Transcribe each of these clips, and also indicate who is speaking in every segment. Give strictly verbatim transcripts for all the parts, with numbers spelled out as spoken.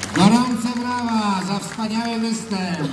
Speaker 1: Gorące brawa za wspaniały występ.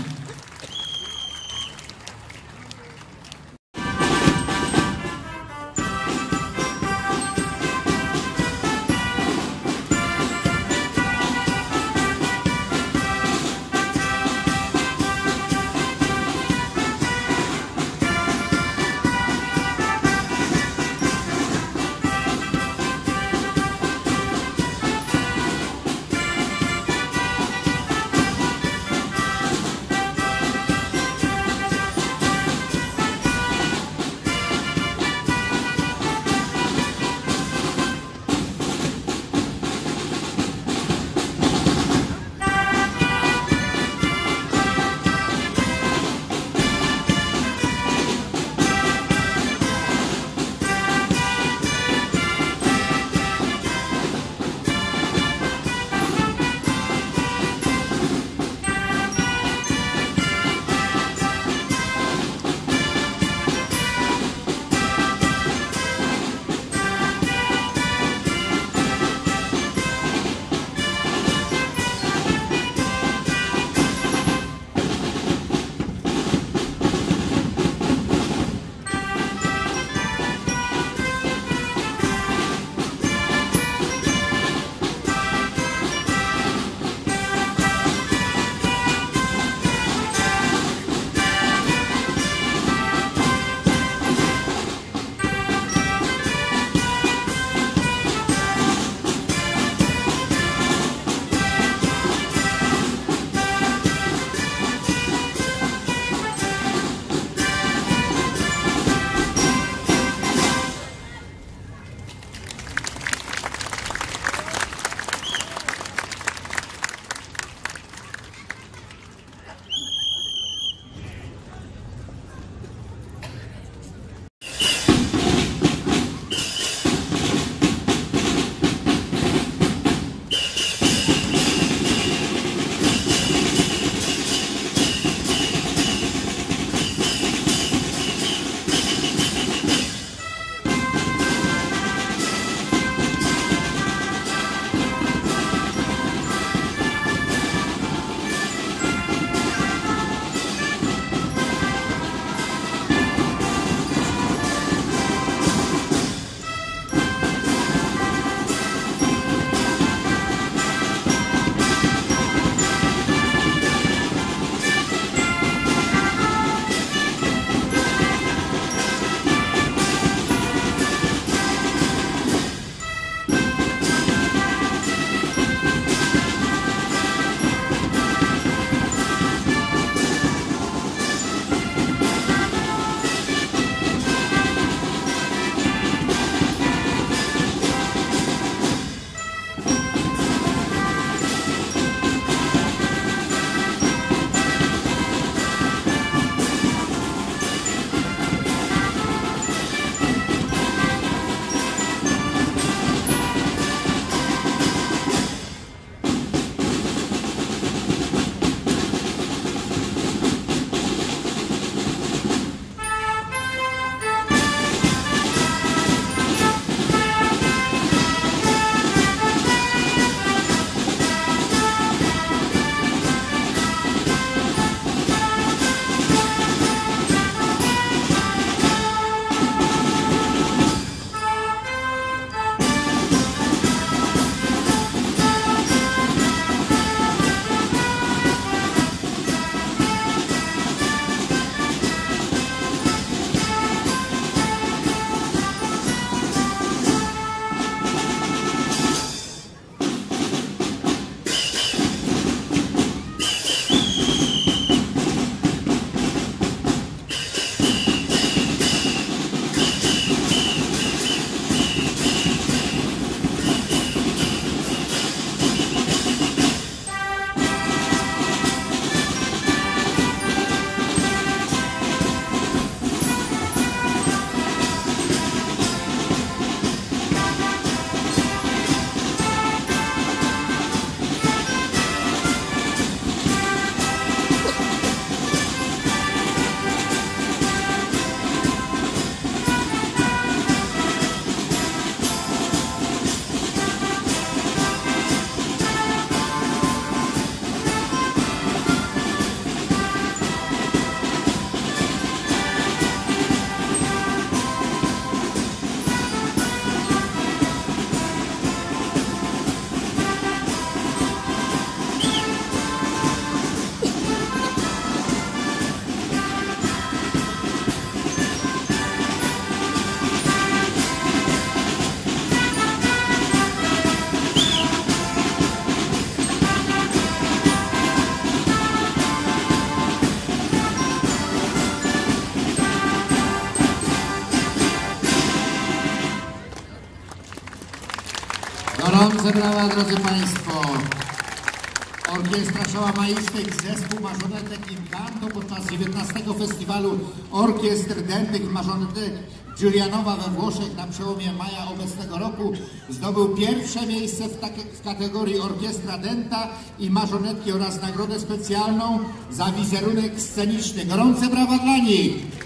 Speaker 1: Gorące brawa, drodzy Państwo. Orkiestra Szałamaistek, zespół marzonetek Incanto podczas dziewiętnastego Festiwalu Orkiestr Dętych Marzonetek Giulianowa we Włoszech na przełomie maja obecnego roku zdobył pierwsze miejsce w, w kategorii Orkiestra Dęta i Marzonetki oraz nagrodę specjalną za wizerunek sceniczny. Gorące brawa dla nich!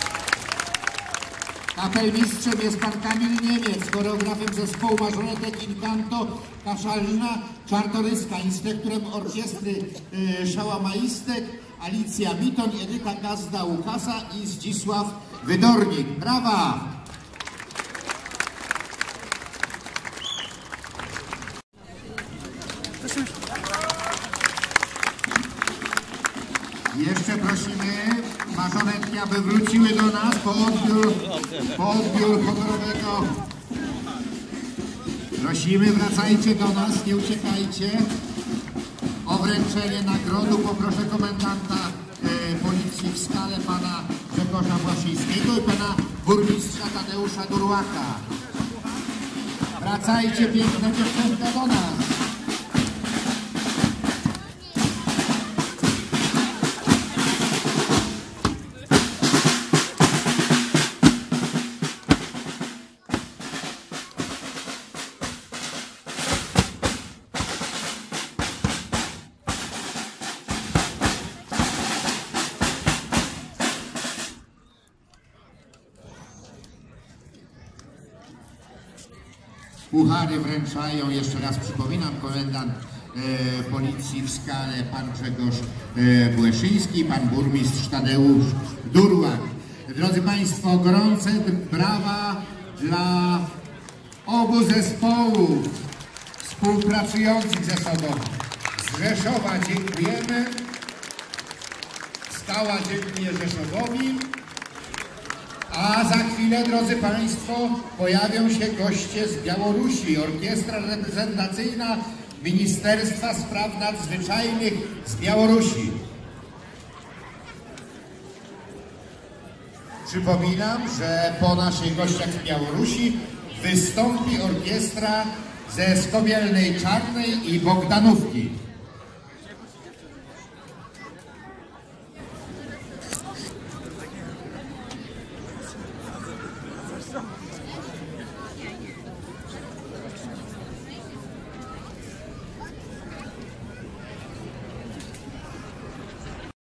Speaker 1: Kapelmistrzem jest pan Kamil Niemiec, choreografem zespołu Marzonetek Incanto Katarzyna Czartoryska, inspektorem orkiestry y, Szałamaistek Alicja Miton, Edyta Gazda-Łukasa i Zdzisław Wydornik. Brawa! Jeszcze prosimy marzonetki, aby wróciły do nas po odbiór, po odbiór honorowego. Prosimy, wracajcie do nas, nie uciekajcie. O wręczenie nagrodu poproszę komendanta e, policji w Skale, pana Grzegorza Błaszyńskiego i pana burmistrza Tadeusza Durłaka. Wracajcie, piękne dziewczęta, do nas. Puchary wręczają, jeszcze raz przypominam, komendant e, policji w Skale, pan Grzegorz e, Błeszyński i pan burmistrz Tadeusz Durłak. Drodzy Państwo, gorące brawa dla obu zespołów współpracujących ze sobą. Z Rzeszowa dziękujemy, Skała dziękuję Rzeszowowi. A za chwilę, drodzy Państwo, pojawią się goście z Białorusi. Orkiestra reprezentacyjna Ministerstwa Spraw Nadzwyczajnych z Białorusi. Przypominam, że po naszych gościach z Białorusi wystąpi orkiestra ze Skobielnej Czarnej i Bogdanówki.